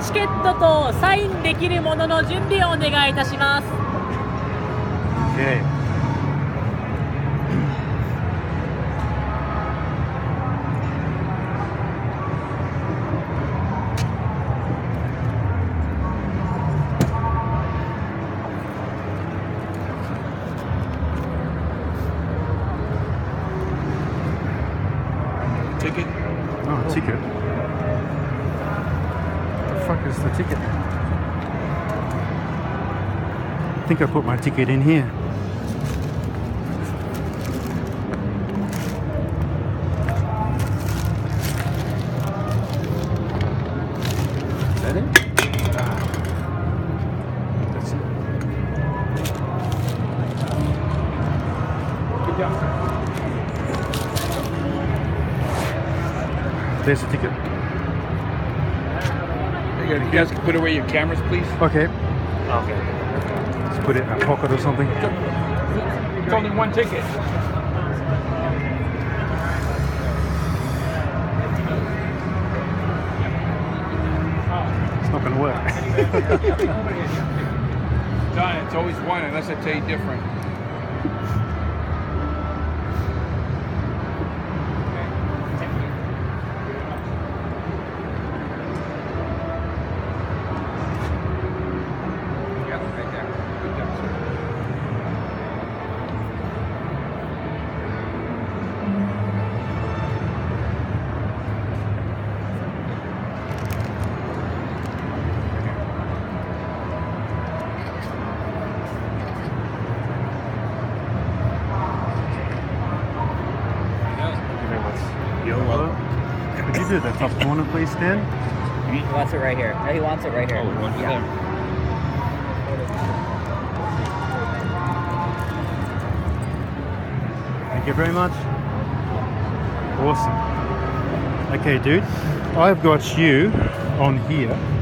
チケットとサインできるものの準備をお願いいたします。 Okay. Ticket? Oh, ticket. The fuck is the ticket? I think I put my ticket in here. Is that it? That's it. Good job. There's the ticket. You guys can put away your cameras, please. Okay. Okay. Let's put it in a pocket or something. It's only one ticket. It's not going to work. John, it's always one unless I tell you different. Could you do the top corner, please, Stan? He wants it right here. No, he wants it right here. Oh, we want it there. Thank you very much. Awesome. Okay, dude, I've got you on here.